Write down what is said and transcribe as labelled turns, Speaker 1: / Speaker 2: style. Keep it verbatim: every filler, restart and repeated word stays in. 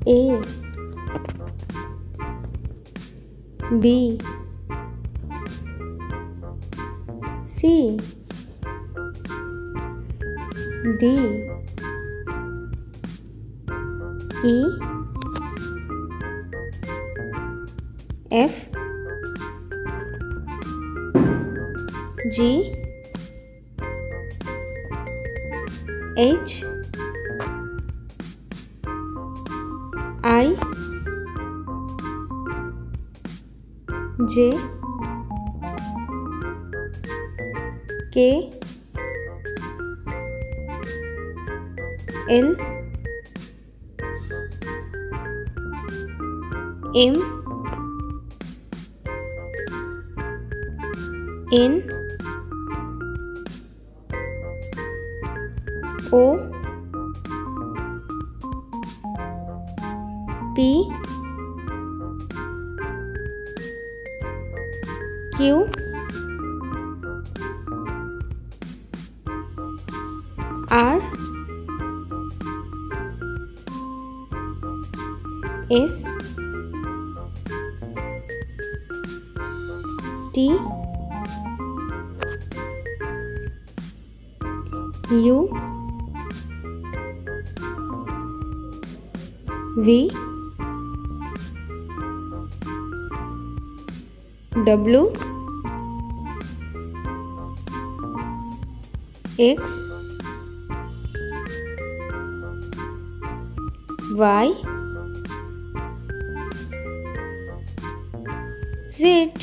Speaker 1: A B C D E F G H I J K L M N O P Q R S T U V W X Y Z.